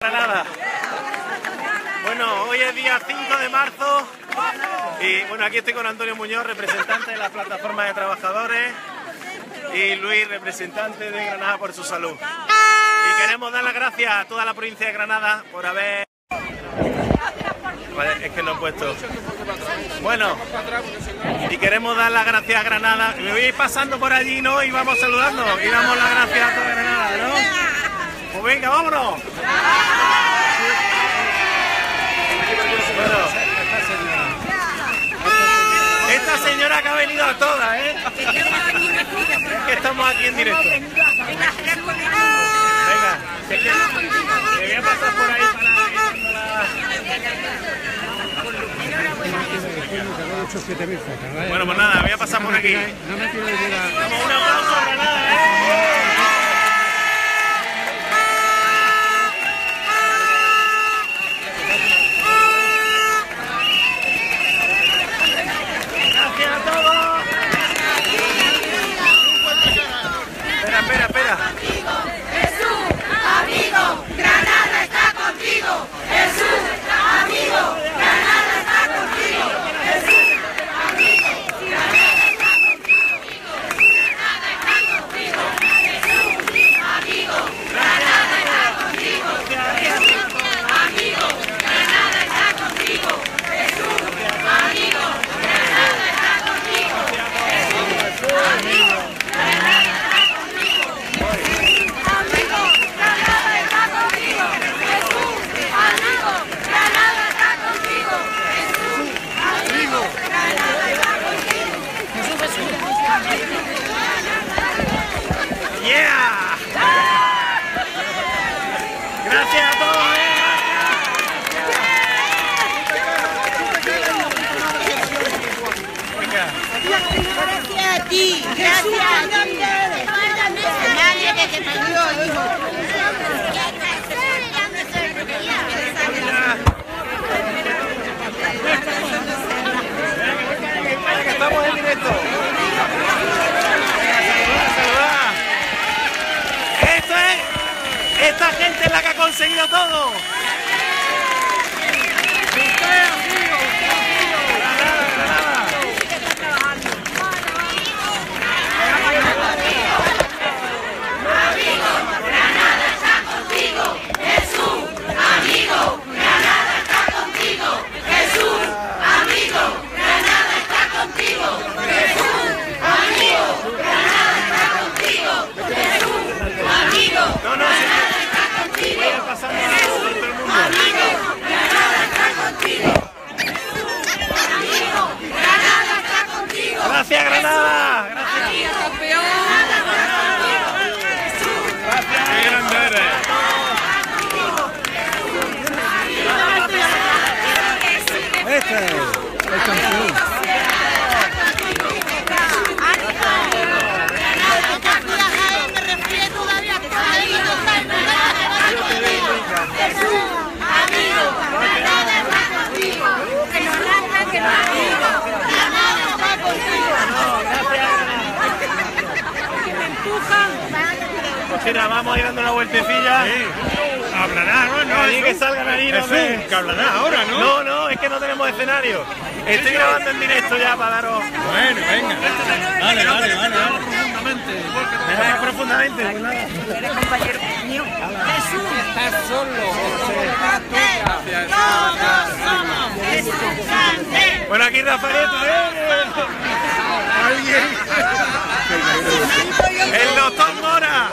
Granada. Bueno, hoy es día 5 de marzo y bueno, aquí estoy con Antonio Muñoz, representante de la plataforma de trabajadores, y Luis, representante de Granada por su salud. Y queremos dar las gracias a toda la provincia de Granada por haber... Vale, es que no he puesto... Bueno, y queremos dar las gracias a Granada. Me voy a ir pasando por allí, ¿no? Y vamos saludando y damos las gracias a toda Granada, ¿no? Pues venga, vámonos. Bueno, esta señora que ha venido a todas, ¿eh? Es que estamos aquí en directo. Venga, que voy a pasar por ahí para ir. Bueno, pues nada, voy a pasar por aquí. Vamos, un aplauso a Granada, ¿eh? Espera. Jesús, amigo, Granada está contigo. Jesús, amigo, Granada está contigo. Jesús, amigo, Granada está contigo. Granada está contigo. Jesús, amigo, Granada está contigo. Jesús, amigo, Granada está contigo. Jesús, amigo, Granada está contigo. Jesús, amigo, Granada. ¡Yeah! ¡Gracias a todos! Gracias a ti, gracias a ti. Nadie que te parió, hijo. Que estamos en directo. Saludad. Esto es, esta gente es la que ha conseguido todo. Gracias, Granada. Gracias. Campeón. Gracias. Qué grande eres. Este es el campeón. Pues mira, vamos a ir dando una vueltecilla. Sí. Hablará, ¿no? Allí que salgan ahí, no sé. Que hablará ahora, ¿no? No, es que no tenemos escenario. Estoy grabando en directo ya para daros. Bueno, venga. Dale. Profundamente. Dejáis profundamente. Eres compañero mío. Jesús, Estás solo. todos somos Jesús grande. Bueno, aquí Rafaelito, el doctor Mora,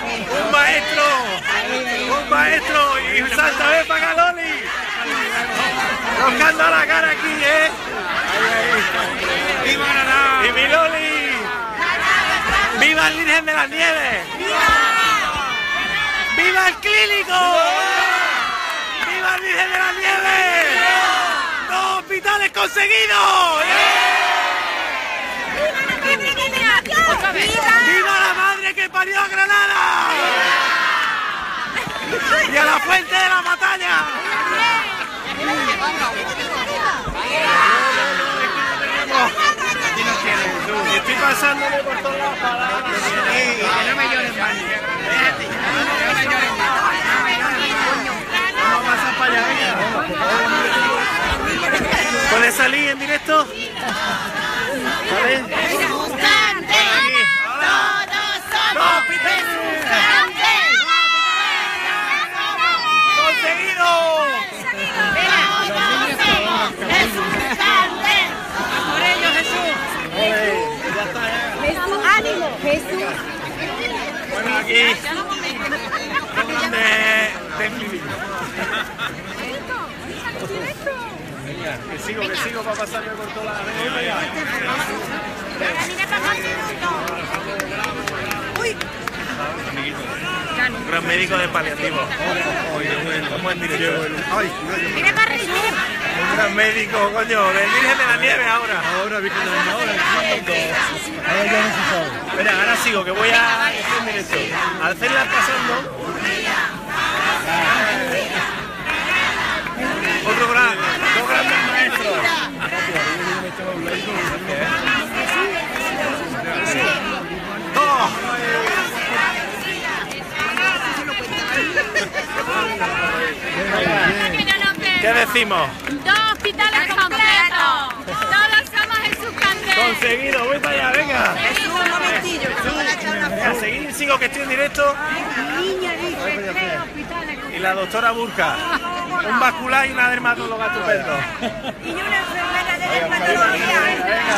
un maestro y Santa vez para Loli. Tocando la cara aquí, ¡Viva Granada! Y mi Loli. ¡Viva el Virgen de las Nieves! ¡Viva el clínico! ¡Viva el Virgen de las Nieves! ¡2 hospitales conseguidos! ¡Viva la madre que parió a Granada! ¡Y a la fuente de la Matalla! Estoy pasándole por todas las palabras. No me llores más. Déjate. No me llores más. salir en directo? ¿Vale? Jesús cante, todos somos Jesús cante. ¡Conseguido! Todos somos Jesús cante. Por ello, Jesús. Jesús, ánimo, Jesús. Bueno, aquí de que sigo para pasarme por toda la Un gran médico de paliativo. Un gran médico, coño, del Virgen de la Nieve ahora. Ahora Virgen de la Nieve, ahora ya no se sabe. Espera, ahora sigo, que voy a decir en directo. Al hacerla pasando. Dos grandes maestros. ¡Oh! ¿Qué decimos? 2 hospitales completos. Todos somos Jesús Cante. Conseguido, voy para allá, venga. Jesús, un momentillo. A seguir, sigo que estoy en directo. Y la doctora Burka. Un vascular y una dermatóloga estupendo. Y una enfermera de dermatología. Venga.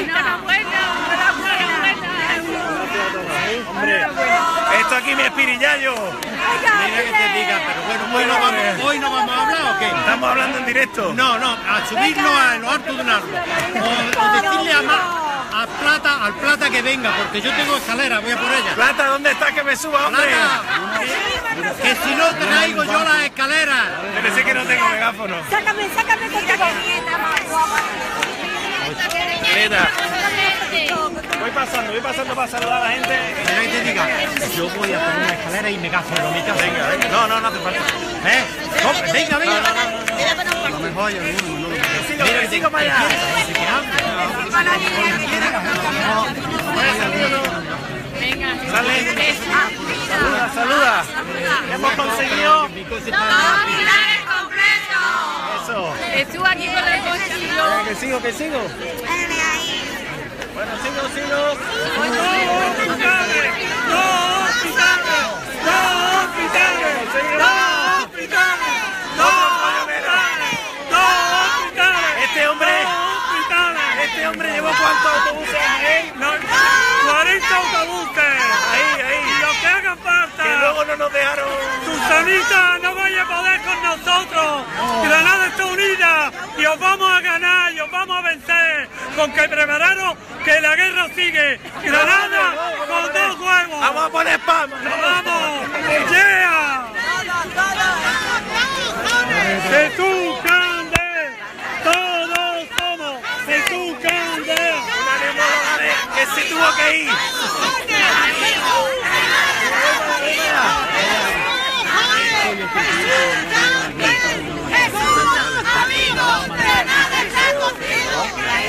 Hombre, esto aquí me espirillayo. Mira que te diga, pero bueno, hoy no vamos a hablar o qué. Estamos hablando en directo. No, a subirnos a lo alto de un árbol. O decirle al plata que venga, porque yo tengo escalera, voy a por ella. Plata, ¿dónde estás que me suba, hombre? Plata, que si no traigo yo las escaleras. Pero sé que no tengo megáfono. Sácame contigo. Neta. Voy pasando para saludar a la gente. Mira que te diga, yo voy a poner una escalera y megáfono, mi casa. Venga. No hace falta. Venga. No me joyas, que sigo para allá. Sale. Saluda. Hemos conseguido. Hospitales completos. Eso. Jesús aquí con el bolsillo. Que sigo. Bueno, sigo. Este hombre llevó ¿cuántos autobuses ahí? 40 autobuses. Ahí. Y lo que haga falta. Que luego no nos dejaron. Susanita no vaya a poder con nosotros. Granada está unida y os vamos a ganar y os vamos a vencer. Con que prepararos que la guerra sigue. Granada con 2 huevos. Vamos a poner spam. ¡Vamos! ¡Yeah! ¡Jesús grande! ¡Todos somos Jesús grande! Una neumóloga que se tuvo que ir. Jesús, amigos, Granada está contigo.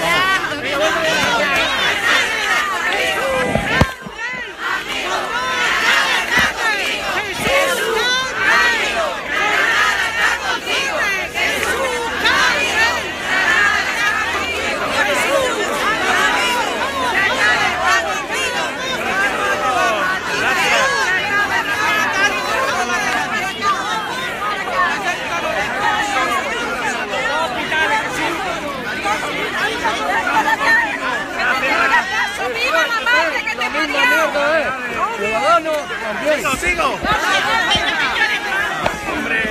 Sigo. Hombre.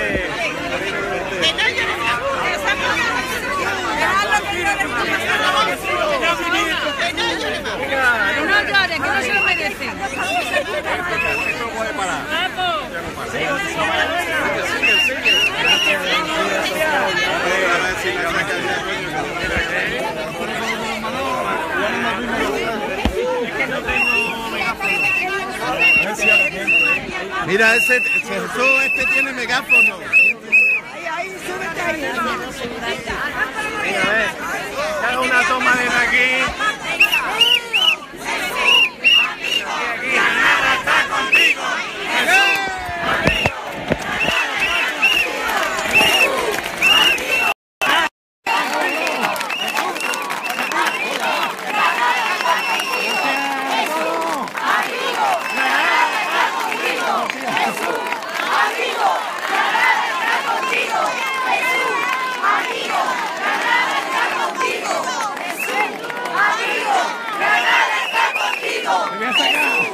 No llores, que no se lo merecen. Mira, ese Jesús tiene megáfono. Ahí, súbete ahí. Mira, haga una toma desde aquí. Aquí, Granada está contigo.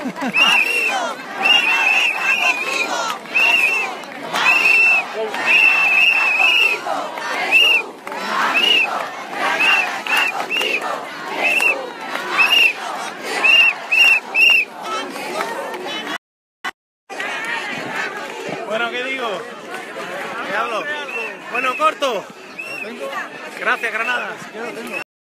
Bueno, ¿qué digo? ¿Qué hablo? Bueno, corto. Gracias, Granadas.